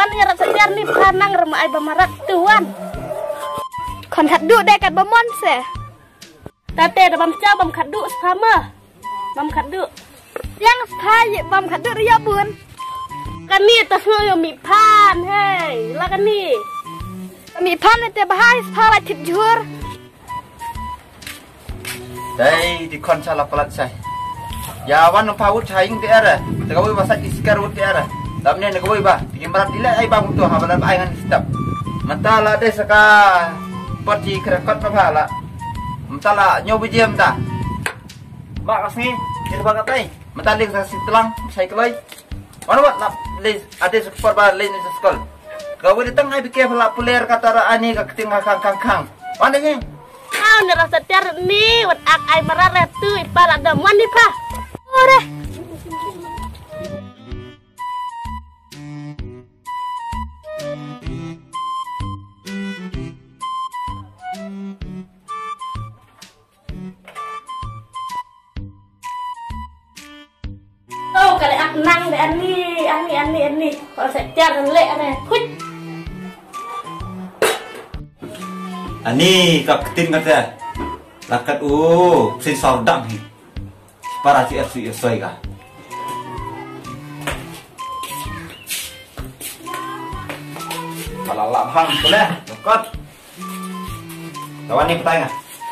Tuan yang rasa jar ni panang remai bamarat tuan. Kon hadu dek kat bamon se. Tate da bam cha bam khadu sama. Bam khadu. Yang sai bam khadu ria bun. Kan ni tas ngoyo mi pan hei. La kan ni. Mi pan te bahai phala thit jur. Đây thì con cha là palat sai. Ya wan pa ut chai ing tiara. Taka boy masak iskar ut tiara. Damne ne boy ba. Tikim barat dile ai ba mutu ha balan ai ngan step. Mentala de saka poti krekot pa phala. Mentala nyobi jem ta. Ba kasni jadi ba katai. Mentala sa sitlang sai kelai. Wan wat lap le ade sekor ba le ni sekol. Kau di tengah bikin phala puler kata ani ka ketinggal kang. Wan de Kau ni rasa jar ni wat ak ai mararet tu ipal ada man ni pa. Ore. Oh, kalau ak nang de ani. Kalau saya jar le ada. Hut. Ani kak ketin kata lakat sin saudang ni para si soi ka kalau lapang boleh lakat kawan ni petang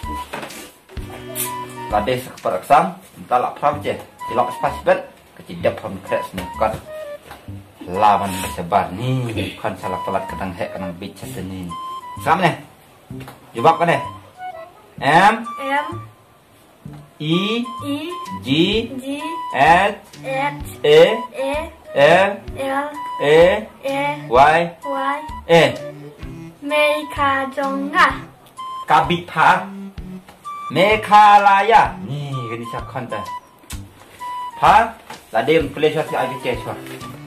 kade sekperaksang entah lapang je silap spas bet kecidap pun kres lakat lawan sebar ni kan salah pelat ketang hek kanang bicara ni sama ni jawab kan deh. M I G H E L Y E Meka Jonga Kabitha Mekhalaya ni gini siap konten pa ladem pleasure si IBK chua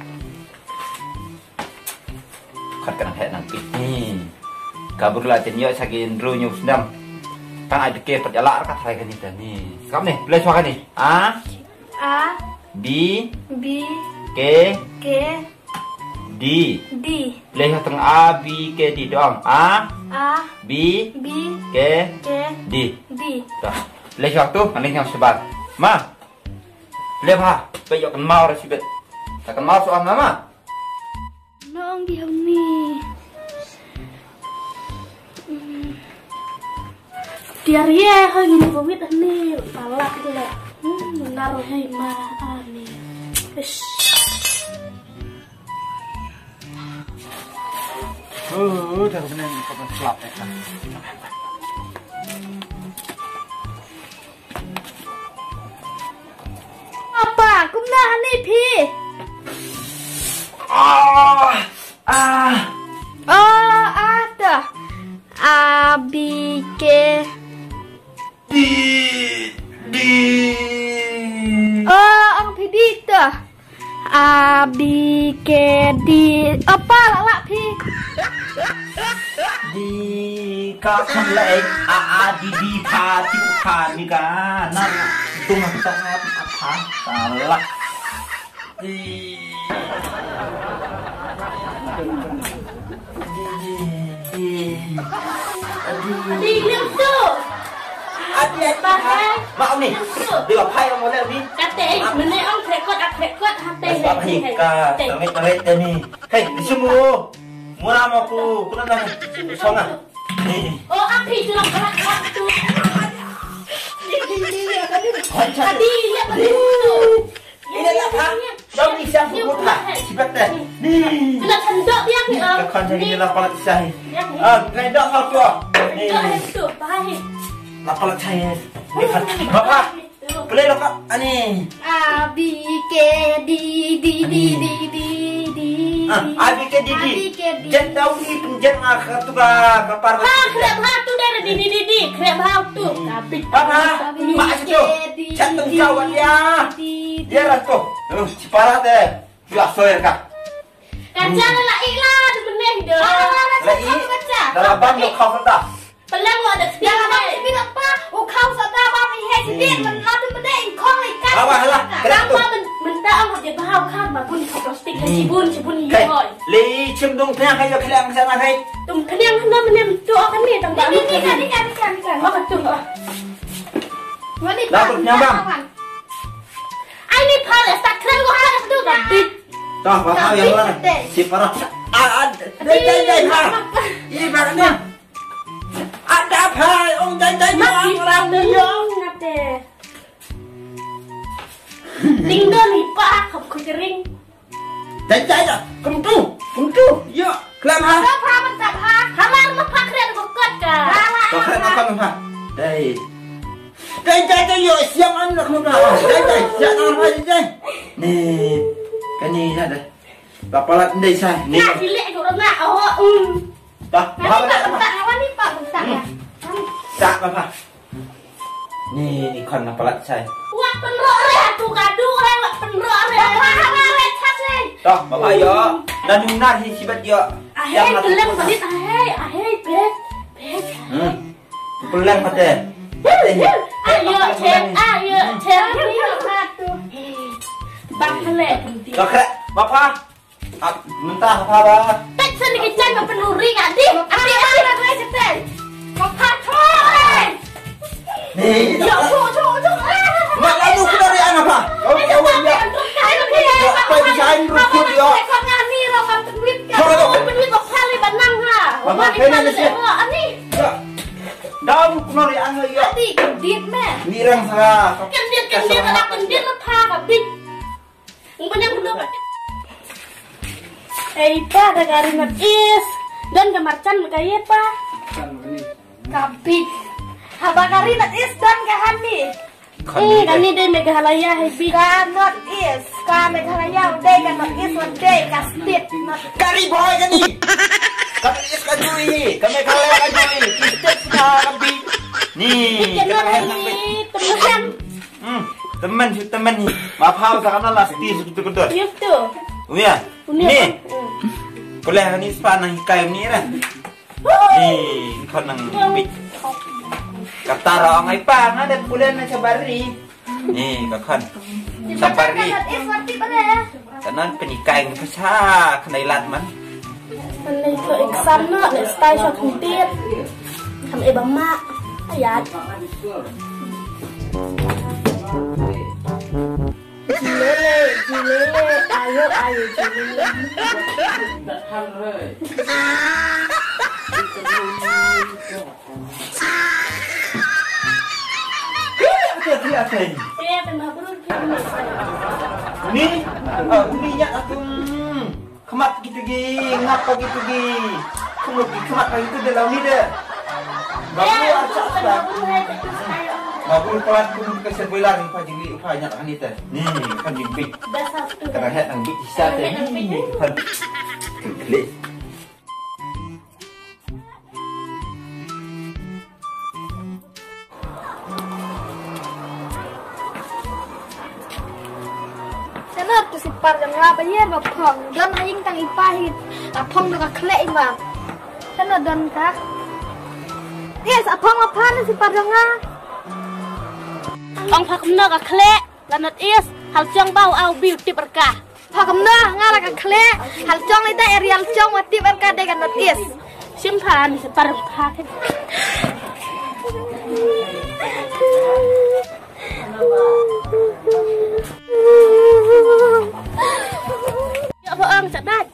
kat kan hek nang pit ni kabur lah jenyo sakin runyu sedam tang ada ke perjala kat hai kan ni kam ni boleh suara ni A B K D boleh tang A B K D doang A B K D dah boleh suara tu nanti yang sebar ma boleh pa bayok kan mau resibet takkan mau soal mama nong diam ni diarrhea hơi gini covid ni palak tu lah naruh hai ma ani dah benar kau selap kan apa kum dah ni pi ada A B K ang pidi tu A B K D apa lak pi di kapan lek di pa tiu pa ni kan nan tung sangat apa salah di liang tu ada pakai mau ni dia pakai mau lek ni kate mana ang krekot hati ni ka tamit ni hei semua murah aku kuna nang songa oh api tu lang kerak tu tadi lihat tadi ini lah ha dong ni siang pukul ha cepat deh ni kena cendok dia ni kan jadi lah palat saya kena dok kau tu ni tu bahaya lah palat saya ni kan bapak boleh lo kak ani A B K D A B K D jet tahu ni penjet ngak tu ka kapar krep ha tu dari di krep ha tu tapi apa mak itu cat tu kawan dia dia rasto ciparat deh biar soer kak kaca lelaki lah benih dah lelaki dalam ban lo kau sudah pelang ada dia ni apa kau sudah apa ni dia menatu bedeng kong ikan apa mentah ang dia bahau kan ma pun plastik cibun le tung kena kayu kelihatan sana kai. Tung kena mana mana tu akan ni tang bang. Ni kan. Mak tu. Mana ni? Dah nyambang. Ai ni pal start keren gua ada tu gabit. Tah, apa yang mana? Si parah. Dai ha. Ini bagusnya. Ada apa? Dai orang ni yo. Ngate. Ding don ni pa khop khoi kering. Dai dah. Kum tu. Yo, kelam ha. Pa man tak ha. Hamar ma pa keren gua kot ka. Kau keren apa ha? Dai yo siang anak muda. Dai siang anak dai. Ni kan ni dah. Bapalat ndai sai. Ni dilek tu nak. Dah, apa tak awan ni pak bentak ya. Tak apa. Ni kon bapalat sai. Wah penrok re tu kadu re wah penrok re. Apa re chat re. Dah, bapak yo. Dan nuna hi sibat yo. Ahai kelem badit ahai bet. Pulang pada. Ayo cek ni satu. Bang kelek penting. Dah kerek. Bapak. Mentah apa ba? Tak seni kecan ke penuri ngadi. Adi nak re cetel. Bapak coy. Ni. Yo cu. Mak lalu ku dari anak apa? Kau jawab ya. Apa desain rukun yo. Kau ngani lo kan duit kan. Duit bakal banang ha. Bapak kena ni. Ani. Daun ku dari anak yo. Adi kendit me. Ni rang salah. Kendit ada kendit lo pa kabit. Benar-benar. Pa ada garingan is dan kemarcan kaya pa kabit haba garingan is dan kahani kani deh Meghalaya hebi not is ka Meghalaya udah kan not is one day kastit Kari boy kani kami is kajui kami Meghalaya kajui kistet kabit ni teman ni mapau sakana lasti segitu-gitu itu Uya, ni. Boleh ni sepanang hikai ni lah. Ni kau nang bit. Kata orang ai pa ada bulan na sabari. Ni kakhan. Sabari. Kanan penikai pasha kanailat man. Kanai ke exam na style shot huntit. Tham e bama. Ayat. Jilele, ayo jilele. Ni, ulinya aku. Kemat gitu gi, ngapa gitu gi. Kemat gitu dalam ni deh. Bagus acak. Bagus pelan pun kesebelan apa jadi apa banyak kan itu. Ni kan bimbing. Karena head nang bit bisa teh. Kan klik. Kenapa tu si par yang ngapa ye bapong don aing tang ipahit. Apong dengan klek imam. Kenapa don kah? Yes, apong apa ni si par yang ngapa? Ông phá cầm nơ cả khẽ là nật is hal chong bao ao beauty berkah phá cầm nơ nga là cả khẽ hal chong lấy tay real chong và tip berkah đây cả nật is sim phá ni separ phá cái ya vợ ông sẽ đắt